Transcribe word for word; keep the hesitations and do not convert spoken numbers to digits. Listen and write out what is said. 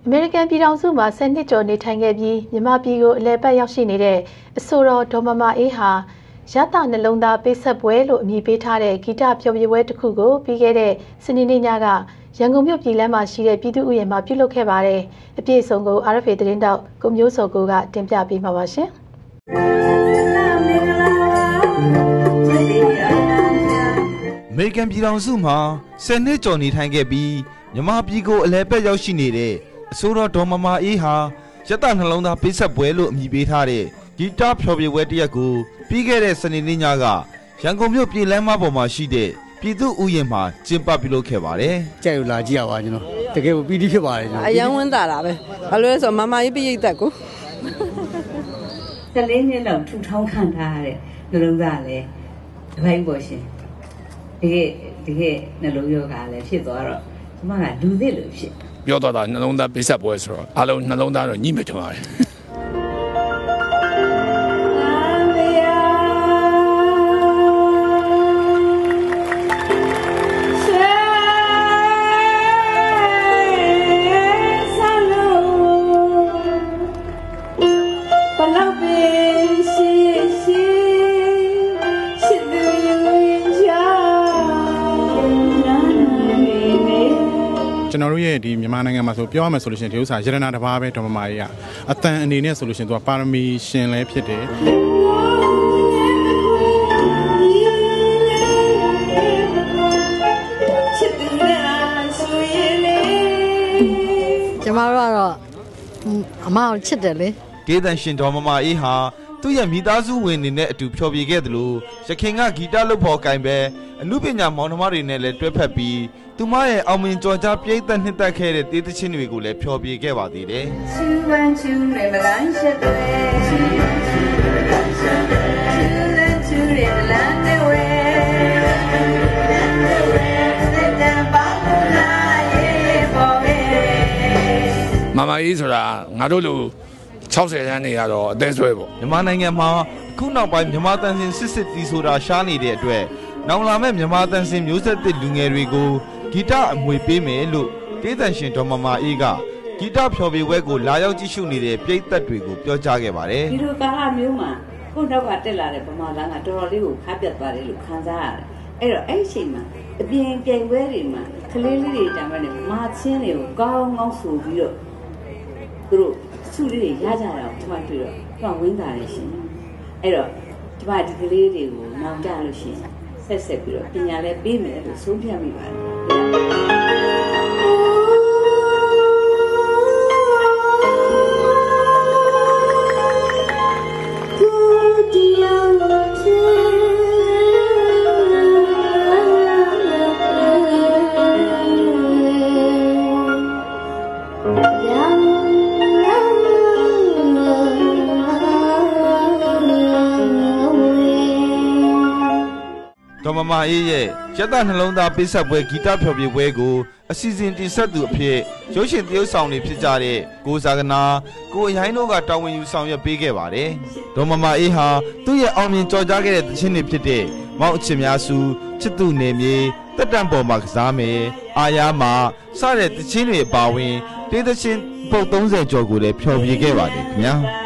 အမေရိကန်ပြည်ထောင်စုမှာဆယ်နှစ်ကျော်နေထိုင်ခဲ့ပြီးမြန်မာပြည်ကိုအလဲပတ်ရောက်ရှိနေတဲ့အဆိုတော်ဒေါ်မမအေးဟာရတနှလုံးသားပေးဆက်ပွဲလို့အမည်ပေးထားတဲ့ဂီတဖျော်ဖြေပွဲတစ်ခုကိုပြီးခဲ့တဲ့စနေနေ့ညကရန်ကုန်မြို့ပြည်လမ်းမှာရှိတဲ့ပြည်သူ့ဥယျာဉ်မှာပြုလုပ်ခဲ့ပါတယ်။အပြည့်အစုံကို R F A သတင်းတောက်ကိုမျိုးစောကိုကတင်ပြပေးမှာပါရှင်။အမေရိကန်ပြည်ထောင်စုမှာဆယ်နှစ်ကျော်နေထိုင်ခဲ့ပြီးမြန်မာပြည်ကိုအလဲပတ်ရောက်ရှိနေတဲ့အဆိုတော်ဒေါ်မမအေးဟာရတနှလုံးသားပေးဆက်ပွဲလို့အမည်ပေးထားတဲ့ဂီတဖျော်ဖြေပွဲတစ်ရက်ကိုပြီးခဲ့တဲ့စနေနေ့ညကရန်ကုန်မြို့ပြည်လမ်းမပေါ်မှာရှိတဲ့ပြည်သူ့ဥယျာဉ်မှာကျင်းပပြုလုပ်ခဲ့ပါတယ်။ကြိုက်လို့လာကြည့်ရပါကျွန်တော်တကယ်ကိုပီတိဖြစ်ပါတယ်ကျွန်တော်အယံဝန်းတာတာပဲဘာလို့လဲဆိုမမကြီးပြည့်သက်ကိုတလေးနှစ်လောက်ထူထောင်းခံထားရတဲ့နှလုံးသားလည်းတစ်ပိုင်းပေါ်ရှင်ဒီကဒီကနှလုံးရောဂါလည်းဖြစ်သွားတော့ဒီမှာကလူသစ်လို့ဖြစ်ပြောတော့တာနှလုံးသားပေးဆက်ပွဲဆိုတော့အားလုံးနှလုံးသားတော့ညှိမဲ့ကြပါတယ်ကျွန်တော်တို့ရဲ့ဒီမြန်မာနိုင်ငံမှာဆိုပြောရမယ်ဆိုလို့ရှိရင်ဒီဥစ္စာရတနာတစ်ပါးပဲဒေါ်မမကြီးကအတန်အနေနဲ့ဆိုလို့ရှိရင်သူကပါရမီရှင်လည်းဖြစ်တယ်ကျွန်တော်တို့ကတော့အမအောင်ချစ်တယ်လေကေတန်ရှင်ဒေါ်မမအေးဟာသူ့ရဲ့မိသားစုဝင်တွေနဲ့အတူဖျော်ဖြေခဲ့သလိုရခင်ကဂီတလုပ်ဖော်ကင်ပဲအမှုပညာမောင်နှမတွေနဲ့လည်းတွဲဖက်ပြီးသူမရဲ့အောင်မြင်ကြော်ကြားပြိဿနှစ်သက်ခဲ့တဲ့တေးသချင်းတွေကိုလည်းဖျော်ဖြေခဲ့ပါသေးတယ်ချူဝမ်းချူရမလန်းရှက်တယ်ချူလန်းချူရမလန်းနေဝဲစစ်တမ်းပါလို့လာရေပေါ်ဟဲမမကြီးဆိုတာငါတို့လူ၆၀ရန်းနေရတော့အသေးဆွဲပေါ့မြန်မာနိုင်ငံမှာအခုနောက်ပိုင်းမြန်မာတန်စင်စစ်စစ်တီဆိုတာရှားနေတဲ့အတွက်နောင်လာမဲ့မြန်မာတန်စင်မျိုးဆက်သစ်လူငယ်တွေကိုဂီတအမွေပေးမယ်လို့တေးသန်ရှင်ဒေါ်မမအေးကဂီတဖျော်ဖြေပွဲကိုလာရောက်ကြည့်ရှုနေတဲ့ပြည်သက်တွေကိုပြောကြားခဲ့ပါတယ်ဒီလိုကာလမျိုးမှာကိုယ့်နောက်ကတက်လာတဲ့ဗမာသားကတော်တော်လေးကိုခါပြတ်သွားတယ်လို့ခံစားရတယ်အဲ့တော့အဲ့ဒီအချိန်မှာအပြင်ပြိုင်ပွဲတွေမှာကလေးလေးတွေတောင်မှမာချင်းတွေကိုကောင်းကောင်းဆိုပြီးတော့သူတို့စုလေးတွေရကြရအောင်ဒီမှာတွေ့တော့ဒီမှာဝင်းတာရရှင်အဲ့တော့ဒီမှာဒီကလေးတွေကိုနောက်ကြလို့ရှိရင်ဆက်ဆက်ပြီးတော့ပညာလည်းပေးမယ်လို့ဆုံးဖြတ်မိပါတယ်ဒေါ်မမအေးရဲ့ရတနှလုံးသားပေးဆက်ပွဲဂီတဖျော်ဖြေပွဲကိုအစီအစဉ်တင်ဆက်သူအဖြစ်ရုပ်ရှင်သရုပ်ဆောင်တွေဖြစ်ကြတဲ့ကိုဇာကနာကိုအရိုင်းတို့ကတာဝန်ယူဆောင်ရွက်ပေးခဲ့ပါတယ်ဒေါ်မမအေးဟာသူ့ရဲ့အောင်မြင်ကြော်ကြားခဲ့တဲ့သချင်းတွေဖြစ်တဲ့မောက်အချစ်များစုချစ်သူနေမြေတက်တံပေါ်မှာကစားမယ်အာယားမှာစတဲ့သချင်းတွေအပါအဝင်တေးသချင်းပုတ်သုံးဆယ်ကျော်ကိုလည်းဖျော်ဖြေခဲ့ပါတယ်ခင်ဗျာ